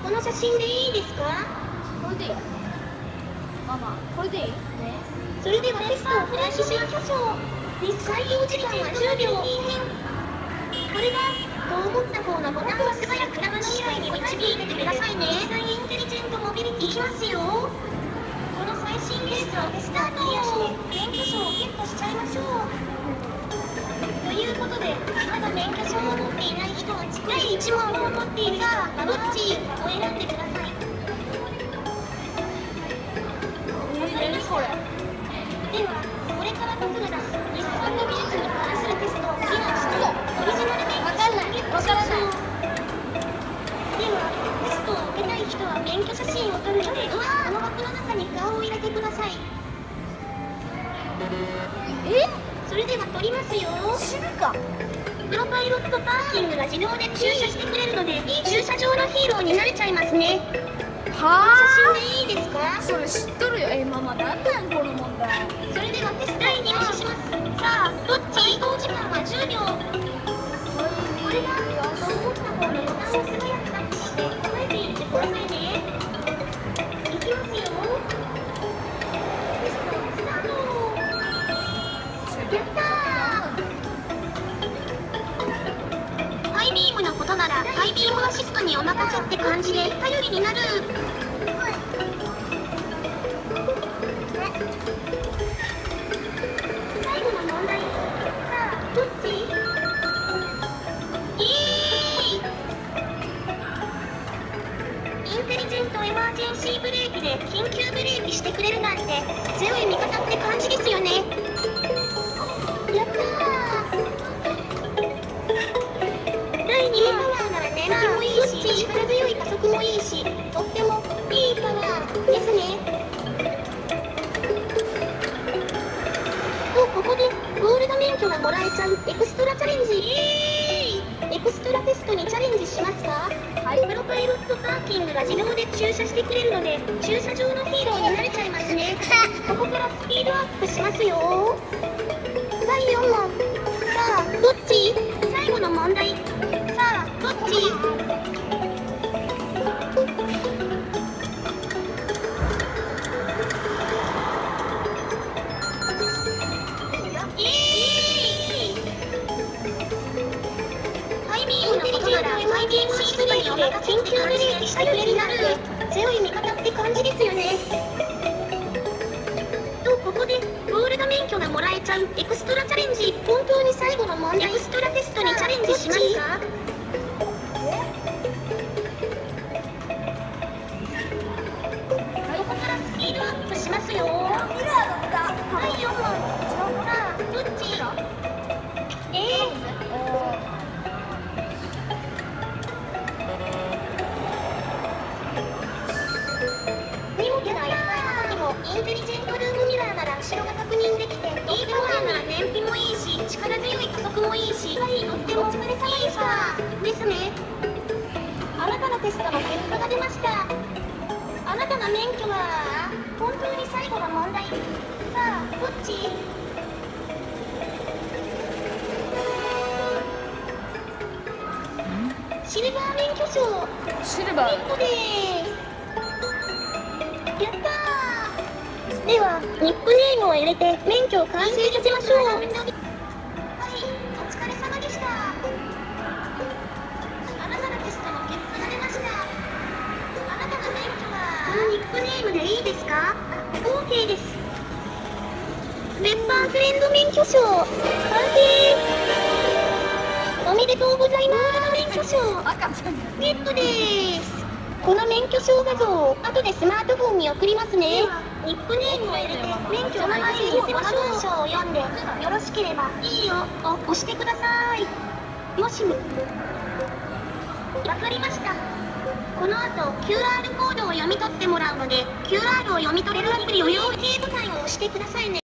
この写真でいいですか？ これでいい？ママ、これでいい？ね。 それではテストを開始しましょう。採用時間は10秒。これがと思った方のボタンを素早く生の未来に導いてくださいね。インテリジェントモビリティいきますよ。この最新技術をテスタークリアして免許証をゲットしちゃいましょう。ということで、まだ免許証を持っていない人は第1問を持っているが、どっちを選んでください。 何これ？ では、これから僕が出す日本の技術に関するテストをクリアしてオリジナル免許証をゲットしましょう。では、テストを受けたい人は免許写真を撮るので、この枠の中に顔を入れてください。それでは撮りますよ。 知るか。 プロパイロットパーキングが自動で駐車してくれるので、駐車場のヒーローになれちゃいますね。 は写真でいいですか？ それ知っとるよ。ママ、なんなんこの問題。 それではテスト第2問します。さあ、どっち？移動時間は10秒。これがと思った方のボタンを素早くタッチして答えていってくださいね。いきますよ。テストスタート。やったー。ハイビームのことならハイビームアシストにお任せって感じで頼りになる。最後の問題。さあ、どっち？インテリジェントエマージェンシーブレーキで緊急ブレーキしてくれるなんて強い味方って感じですよね。やったー。第2問パワーなら燃費もいいし力強い加速もいいしとってもいいパワーですね。ここでゴールド免許がもらえちゃうエクストラチャレンジ。エクストラテストにチャレンジしますか？はい。プロパイロットパーキングが自動で駐車してくれるので駐車場のヒーローになれちゃいますね。ここからスピードアップしますよ。第4問。さあ、どっち？最後の問題。さあ、どっち？ハイビームシーブレーキで緊急ブレーキしてくれるなんて強い味方って感じですよね。とここでゴールド免許がもらえちゃうエクストラチャレンジ。本当に最後の問題。エクストラテストにチャレンジしますか？ここからスピードアップしますよ。第4問。さあ、どっち？インテリジェントルームミラーなら後ろが確認できて、いいパワーなら燃費もいいし力強い加速もいいし、とってもお疲れ様でしたですね。あなたのテストの結果が出ました。あなたの免許は本当に最後の問題。さあ、どっち？シルバー免許証シルバーゲットでーす。やったー。では、ニックネームを入れて免許を完成させましょう。はい、お疲れ様でした。あなたのテストの結果が出ました。あなたの免許はニックネームでいいですか？ OK です。ペッパーフレンド免許証完成。おめでとうございます。免許証ゲットでーす。この免許証画像を後でスマートフォンに送りますね。ニックネームを入れて免許の前に文章を読んでよろしければいいよを押してください。もしもわかりました。この後 QR コードを読み取ってもらうので QR を読み取れるアプリを用意ボタンを押してくださいね。